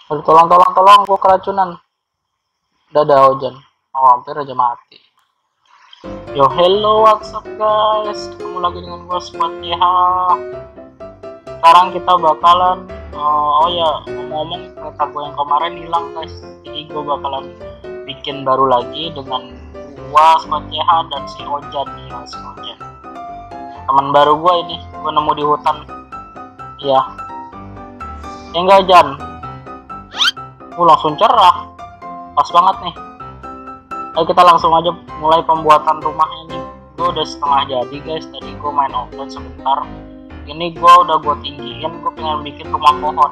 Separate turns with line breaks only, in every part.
Aduh, tolong tolong tolong, gua keracunan. Dadah hujan. Oh, hampir aja mati. Yo, hello, what's up guys? Ketemu lagi dengan gua Squad TH. Sekarang kita bakalan oh ya, ngomong-ngomong kereta gue yang kemarin hilang guys. Jadi gue bakalan bikin baru lagi dengan gua Squad TH dan si Ojan nih, si Ojan. Teman baru gue ini, gue nemu di hutan. Iya. Ya enggak Jan. Langsung cerah. Pas banget nih. Ayo kita langsung aja mulai pembuatan rumahnya nih. Gue udah setengah jadi guys. Tadi gue main offline sebentar. Ini gue udah gue tinggiin. Gue pengen bikin rumah pohon.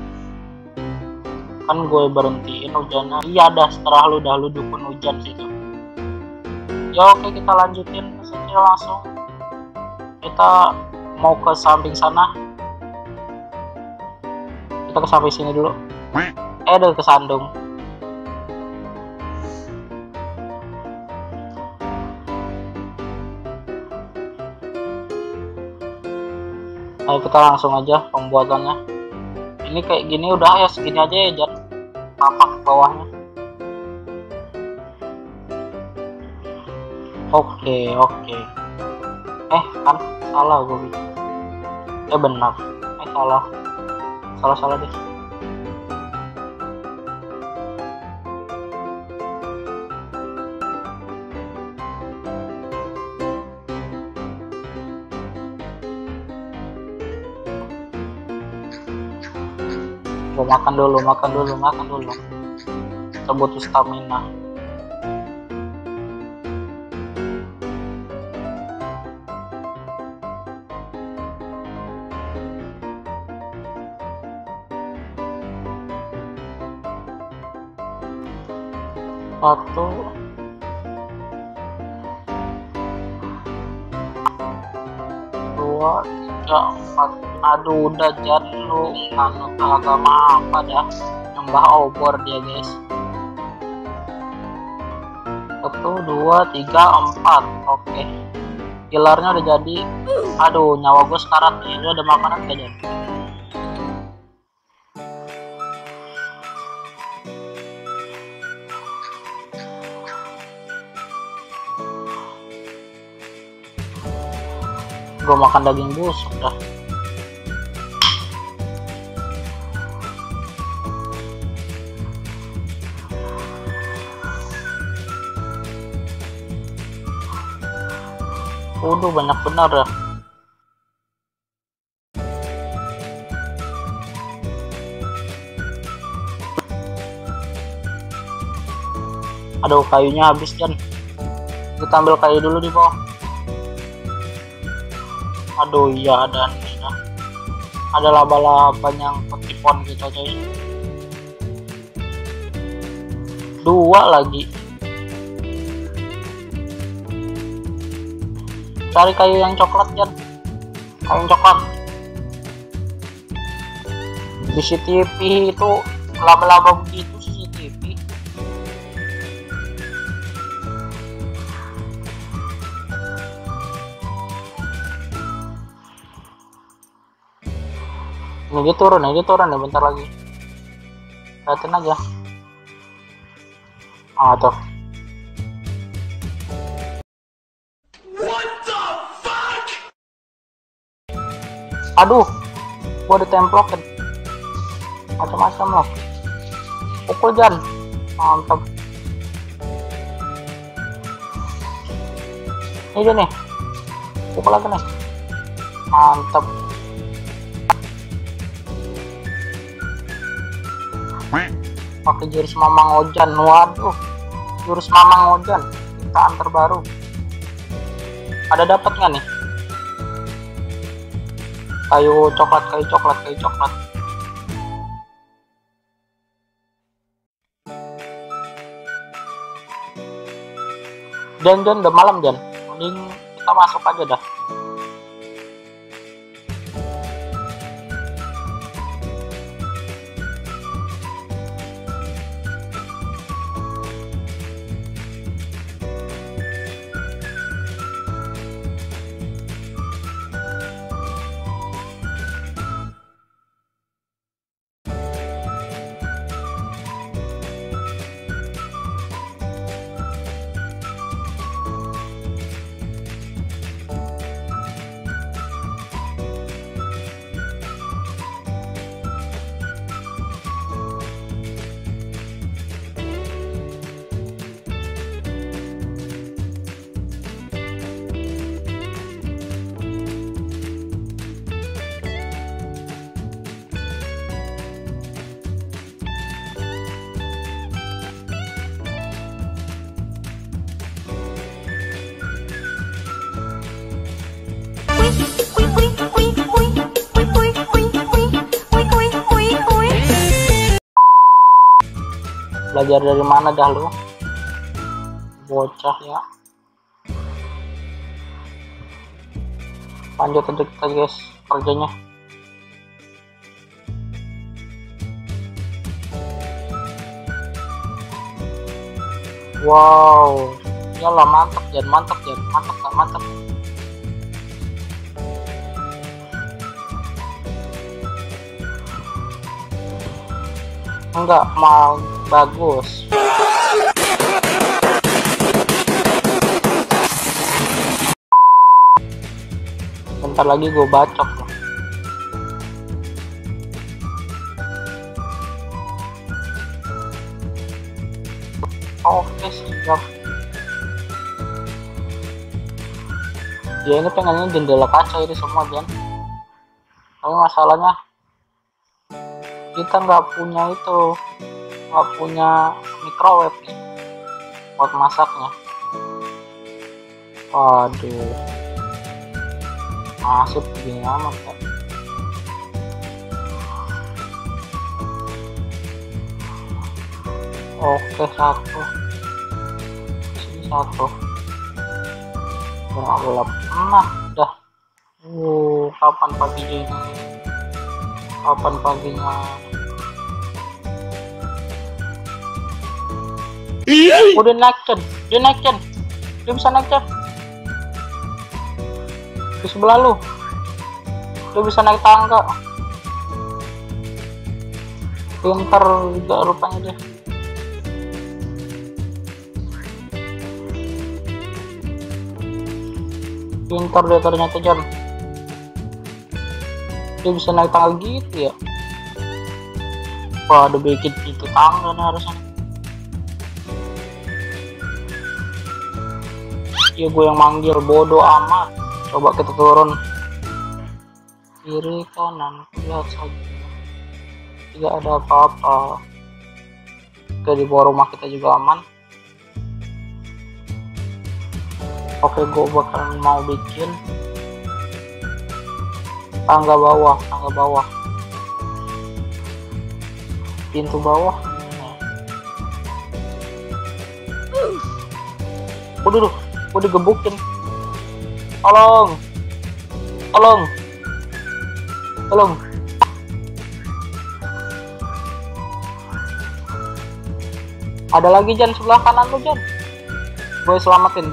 Kan gue berhentiin hujannya. Iya dah, setelah lu dukun hujan situ. Ya oke, kita lanjutin saja langsung. Kita mau ke samping sana. Kita ke samping sini dulu. Udah kesandung. Ayo kita langsung aja pembuatannya. Ini kayak gini udah ya, segini aja ya Jan. Tapak bawahnya. Oke. Kan salah gue bikin. Benar. Salah deh. Makan dulu. Kita butuh stamina. Satu. Dua, tiga, empat. Aduh, udah Jan, lu nganut agama apa dah, nyembah obor dia guys. 1, 2, 3, 4. Oke, pilarnya udah jadi. Aduh, nyawa gue sekarat nih. Lu ada makanan gak Jan? Gue makan daging busuk dah. Waduh, banyak benar ya. Aduh, kayunya habis Jan. Kita ambil kayu dulu di bawah. Aduh, iya ada nih. Ada laba-laba yang petipon gitu coy. 2 lagi. Cari kayu yang coklat Jan. Kayu yang coklat. Di CCTV itu laba-laba begitu CCTV. Ini dia turun ya bentar lagi. Lihatin aja. Tuh. Aduh, gua ditemplokin macam-macam loh. Pukul Jan, mantap. Ini dia nih, pukul lagi nih, mantap. Pakai jurus Mamang Ojan. Waduh, jurus Mamang Ojan ciptaan terbaru. Ada dapat nggak nih? Kayu coklat. Jan, udah malam Jan. Mending kita masuk aja dah. belajar dari mana dah lu, bocah ya. Lanjut aja kita guys kerjanya. Wow, iyalah mantap Jan, mantap Jan, mantap gak mantap. Enggak mau bagus. Bentar lagi gue bacok loh. Oke siap. Dia ini pengennya jendela kaca ini semua Jan. Tapi masalahnya kita nggak punya itu, nggak punya microwave nih buat masaknya. Waduh, masuk begini amat kan. Oke satu, sini satu, gelap. Nah udah. Kapan paginya ini? Kapan paginya? Udah naik Jan, dia naik Jan, dia bisa naik Jan. Di sebelah lu, dia bisa naik tangga. Pintar juga rupanya dia. Pintar dia ternyata Jan. Dia bisa naik tangga gitu ya. Wah, ada bikin itu tangga nih harusnya. Ya gue yang manggil, bodoh amat. Coba kita turun. Kiri kanan lihat saja. Tidak ada apa-apa. Oke, di bawah rumah kita juga aman. Oke, gue bakalan mau bikin tangga bawah, pintu bawah. Waduh, gue digebukin. Tolong. Ada lagi Jan sebelah kanan lu Jan. Gue selamatin.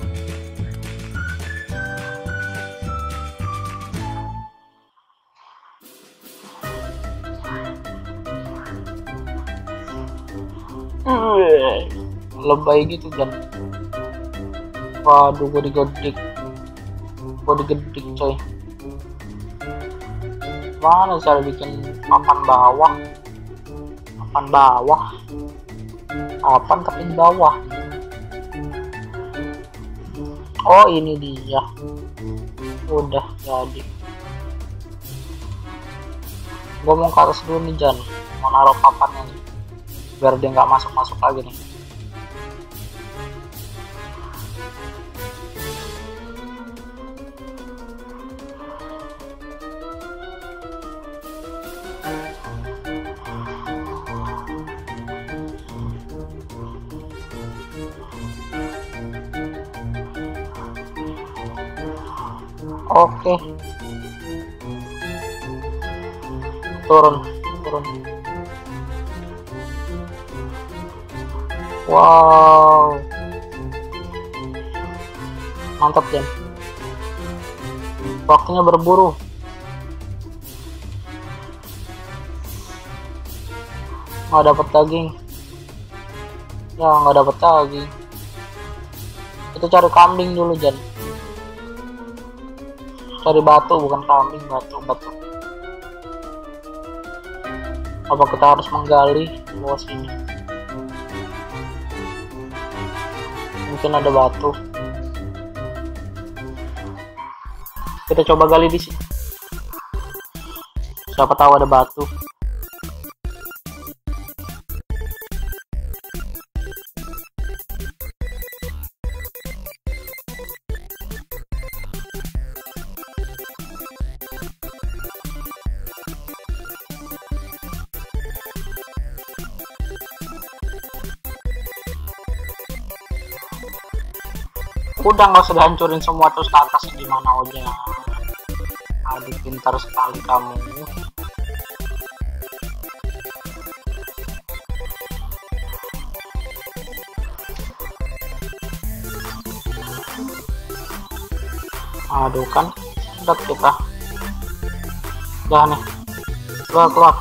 Lebay gitu Jan. Waduh, gue digedik coy. Mana cara bikin papan bawah? Papan tapi di bawah. Oh ini dia. Udah jadi. Gue mau ke atas dulu nih Jan. Mau naruh papannya nih, biar dia nggak masuk lagi nih. Oke, turun. Wow, mantap Jan. Waktunya berburu. Nggak dapat daging. Ya nggak dapat daging. Kita cari kambing dulu Jan. Cari batu, bukan kambing, batu. Apa kita harus menggali di bawah sini? Mungkin ada batu. Kita coba gali di sini. Siapa tahu ada batu. Udah nggak usah dihancurin semua terus ke atas, gimana aja. Aduh, pintar sekali kamu. Aduh kan, udah kita. Udah nih, keluar.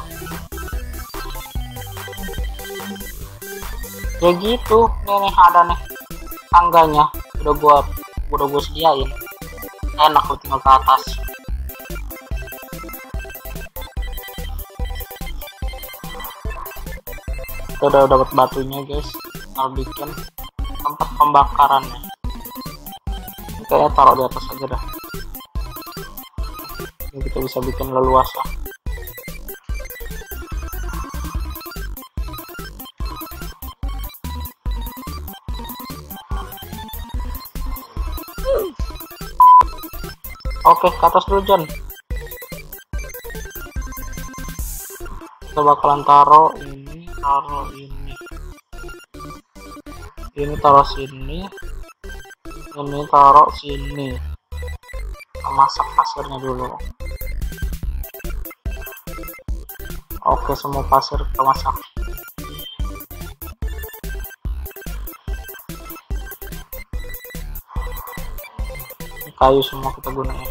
Ya gitu, nih ada nih tangganya, udah gua sediain. Enak gue tinggal ke atas. Kita udah dapat batunya guys, tinggal bikin tempat pembakarannya. Kayaknya taruh di atas aja dah. Ini kita bisa bikin leluasa. Oke, ke atas dulu John. Kita bakalan taruh ini, ini taruh sini, ini taruh sini. Kita masak pasirnya dulu. Oke, semua pasir kita masak. Ini kayu semua kita gunain.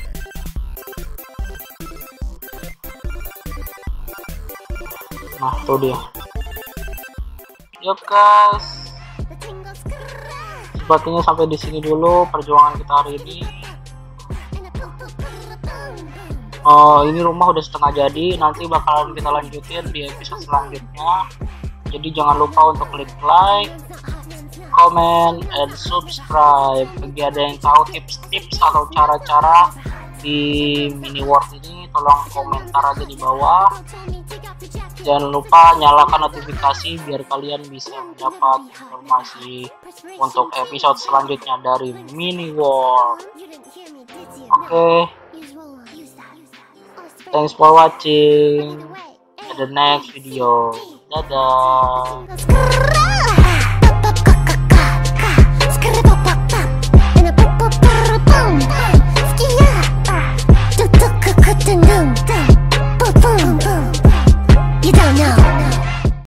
Nah, itu dia. Yuk guys, sepertinya sampai di sini dulu perjuangan kita hari ini. Ini rumah udah setengah jadi, nanti bakalan kita lanjutin di episode selanjutnya. Jadi jangan lupa untuk klik like, comment, and subscribe. Bagi ada yang tahu tips-tips atau cara-cara di mini world ini, tolong komentar aja di bawah. Jangan lupa nyalakan notifikasi biar kalian bisa mendapat informasi untuk episode selanjutnya dari mini world. Oke. Thanks for watching. At the next video. Dadah.